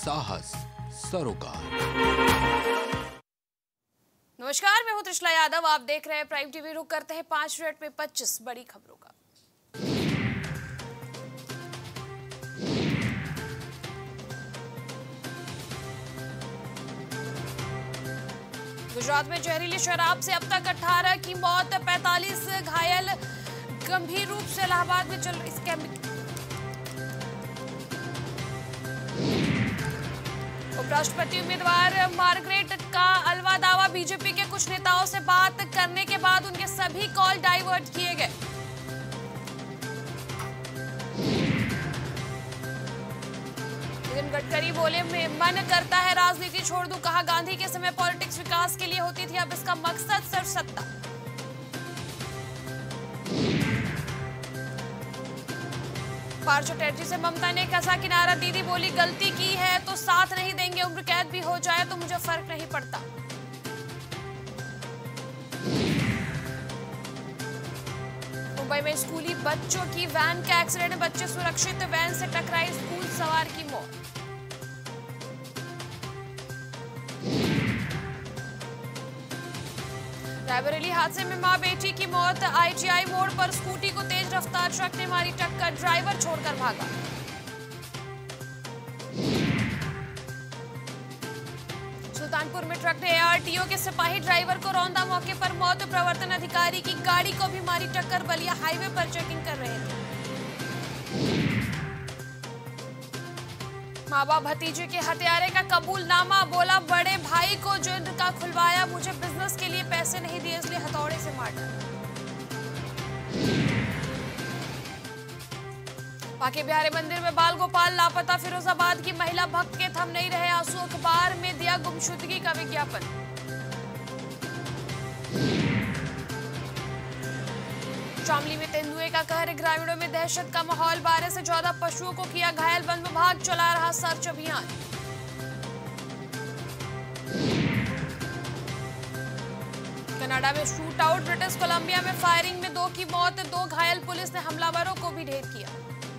साहस सरोकार। नमस्कार, मैं हूं त्रिशला यादव। आप देख रहे हैं प्राइम टीवी। रुक करते हैं 5 मिनट में 25 बड़ी खबरों का। गुजरात में जहरीली शराब से अब तक 18 की मौत, 45 घायल, गंभीर रूप से इलाहाबाद में चल रही उपराष्ट्रपति उम्मीदवार मार्गरेट का अलवा दावा। बीजेपी के कुछ नेताओं से बात करने के बाद उनके सभी कॉल डाइवर्ट किए गए। नितिन गडकरी बोले, मन करता है राजनीति छोड़ दूं। कहा, गांधी के समय पॉलिटिक्स विकास के लिए होती थी, अब इसका मकसद सिर्फ सत्ता। पार्थ चटर्जी से ममता ने कसा किनारा। दीदी बोली, गलती की है तो साथ नहीं देंगे, उम्र कैद भी हो जाए तो मुझे फर्क नहीं पड़ता। मुंबई में स्कूली बच्चों की वैन का एक्सीडेंट, बच्चे सुरक्षित, वैन से टकराई, स्कूल सवार की मौत। रायबरेली हादसे में मां बेटी की मौत। आईटीआई मोड़ पर स्कूटी को तेज रफ्तार ट्रक ने मारी टक्कर, ड्राइवर छोड़कर भागा। सुल्तानपुर में ट्रक ने एआरटीओ के सिपाही ड्राइवर को रौंदा, मौके पर मौत। प्रवर्तन अधिकारी की गाड़ी को भी मारी टक्कर, बलिया हाईवे पर चेकिंग कर रहे थे। मां बाप भतीजे के हत्यारे का कबूलनामा। बोला, बड़े भाई को जुर्म का खुलवाया, मुझे बिजनेस के लिए पैसे नहीं दिए इसलिए हथौड़े से मार डाला। बांके बिहारी मंदिर में बाल गोपाल लापता। फिरोजाबाद की महिला भक्त के थम नहीं रहे आंसू, अखबार में दिया गुमशुदगी का विज्ञापन। शामली में तेंदुए का कहर, ग्रामीणों में दहशत का माहौल। 12 से 14 पशुओं को किया घायल, वन विभाग चला रहा सर्च अभियान। कनाडा में शूट आउट, ब्रिटिश कोलंबिया में फायरिंग में 2 की मौत, 2 घायल, पुलिस ने हमलावरों को भी ढेर किया।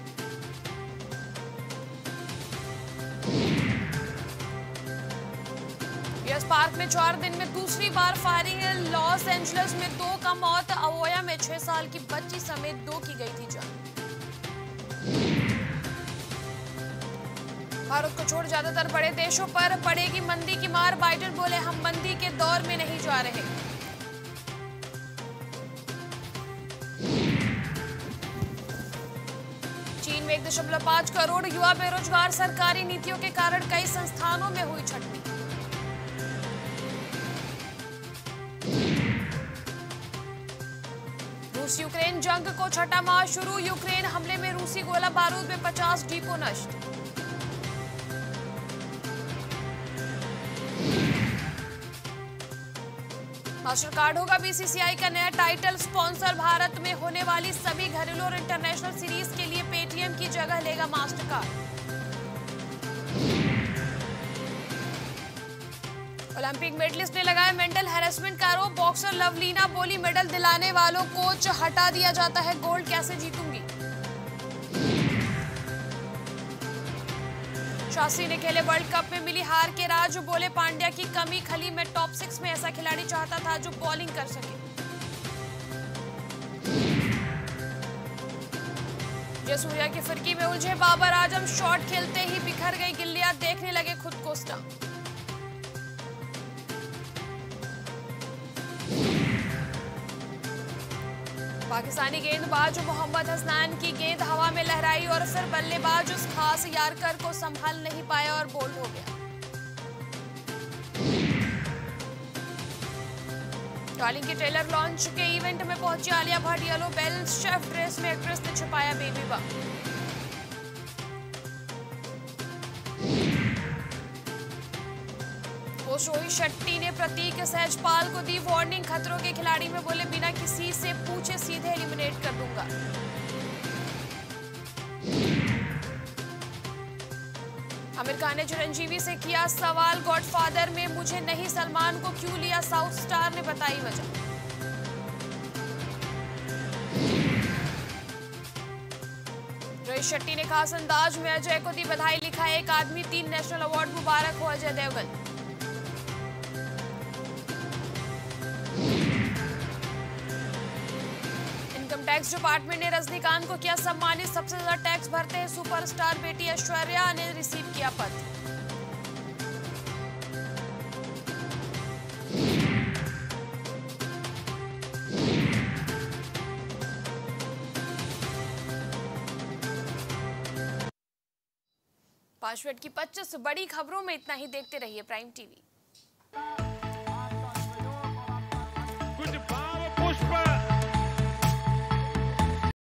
यूएस पार्क में 4 दिन में दूसरी बार फायरिंग, लॉस एंजलिस में 2 का मौत, अवोया में 6 साल की बच्ची समेत 2 की गई थी जान। भारत को छोड़ ज्यादातर बड़े देशों पर पड़ेगी मंदी की मार। बाइडेन बोले, हम मंदी के दौर में नहीं जा रहे। चीन में 1.5 करोड़ युवा बेरोजगार, सरकारी नीतियों के कारण कई संस्थानों में हुई छटनी। रूस यूक्रेन जंग को छठा माह शुरू, यूक्रेन हमले में रूसी गोला बारूद में 50 डिपो नष्ट। मास्टर कार्ड होगा बीसीसीआई का नया टाइटल स्पॉन्सर। भारत में होने वाली सभी घरेलू और इंटरनेशनल सीरीज के लिए पेटीएम की जगह लेगा मास्टर कार्ड। ओलंपिक मेडलिस्ट ने लगाया मेंटल हैरेसमेंट का आरोप। बॉक्सर लवलीना बोली, मेडल दिलाने वालों कोच हटा दिया जाता है, गोल्ड कैसे जीतूंगी। शास्त्री ने खेले वर्ल्ड कप में मिली हार के राज, बोले, पांड्या की कमी खली, मैं टॉप 6 में ऐसा खिलाड़ी चाहता था जो बॉलिंग कर सके। जयसूर्या की फिरकी में उलझे बाबर आजम, शॉट खेलते ही बिखर गई गिल्लियां, देखने लगे खुद को स्टंप। पाकिस्तानी गेंदबाज मोहम्मद हसनैन की गेंद हवा में लहराई और फिर बल्लेबाज उस खास यारकर को संभाल नहीं पाया और बोल्ड हो गया। डार्लिंग के ट्रेलर लॉन्च के इवेंट में पहुंची Alia Bhatt, yellow bell shape dress में एक्ट्रेस ने छुपाया बेबी बम्प। रोहित शेट्टी ने प्रतीक सहजपाल को दी वार्निंग, खतरों के खिलाड़ी में बोले, बिना किसी से पूछे सीधे एलिमिनेट कर दूंगा। आमिर खान ने चिरंजीवी से किया सवाल, गॉडफादर में मुझे नहीं सलमान को क्यों लिया, साउथ स्टार ने बताई वजह। रोहित शेट्टी ने खास अंदाज में अजय को दी बधाई, लिखा लिखा है एक आदमी 3 नेशनल अवार्ड, मुबारक हो Ajay Devgn. Income tax department ने रजनीकांत को किया सम्मानित, सबसे ज्यादा टैक्स भरते हैं सुपरस्टार बेटी ऐश्वर्या ने रिसीव किया पद। पांच मिनट की 25 बड़ी खबरों में इतना ही। देखते रहिए प्राइम टीवी।